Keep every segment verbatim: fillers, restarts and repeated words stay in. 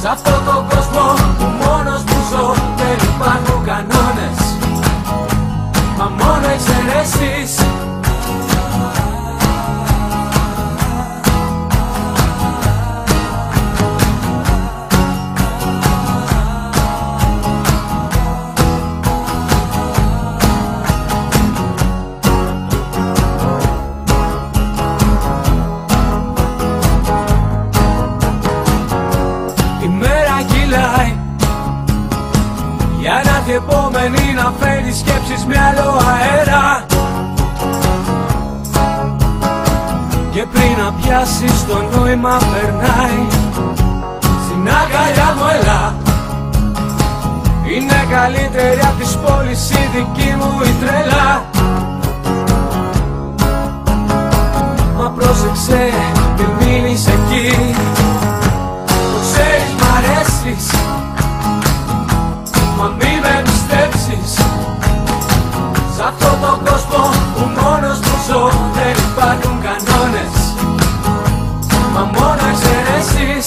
Σ' αυτόν τον κόσμο που μόνος που ζω δεν υπάρχουν κανόνες, μα μόνο εξαιρέσεις. Για να έρθει επόμενη να φέρει σκέψεις με άλλο αέρα, και πριν να πιάσεις το νόημα περνάει. Στην αγκαλιά μου έλα, είναι καλύτερη απ' τις πόλεις η δική μου η τρέλα. Μα πρόσεξε μην μείνεις εκεί, το ξέρεις μ' αρέσεις, μα μη με πιστέψεις. Σ' αυτόν τον κόσμο που μόνος που ζω δεν υπάρχουν κανόνες, μα μόνο εξαιρέσεις.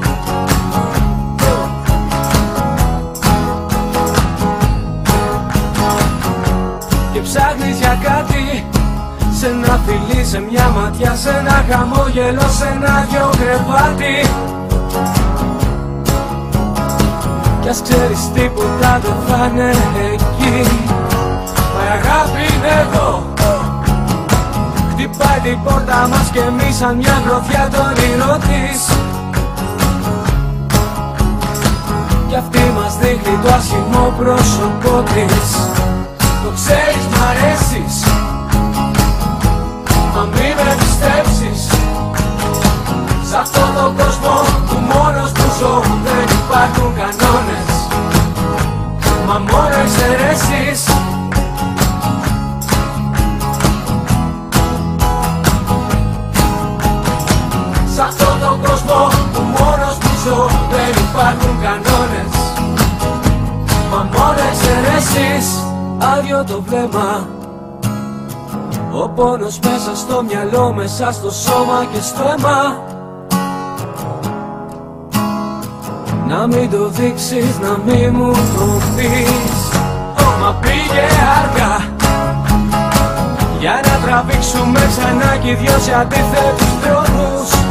Και ψάχνεις για κάτι, σε ένα φιλί, σε μια ματιά, σε ένα χαμόγελο, σε ένα δυο κρεβάτι. Κι ας ξέρεις τίποτα δεν θα είναι εκεί, μα η αγάπη είναι εδώ. Χτυπάει την πόρτα μας και εμείς σαν μια γροθιά το όνειρό της, κι αυτή μας δείχνει το άσχημο πρόσωπό της. Το ξέρεις μ' αρέσεις, μα μη με πιστέψεις. Σ' αυτόν τον κόσμο που μόνος που ζω δεν υπάρχουν κανόνες, μα μόνο εξαιρέσεις. Σ' αυτόν τον κόσμο που μόνος που ζω δεν υπάρχουν κανόνες, μα μόνο εξαιρέσεις. Άδειο το βλέμμα, ο πόνος μέσα στο μυαλό, μέσα στο σώμα και στο αίμα. Να μην το δείξεις, να μην μου το πεις, μα πήγε αργά, για να τραβήξουμε ξανά κι οι δυο σε αντίθετους δρόμους.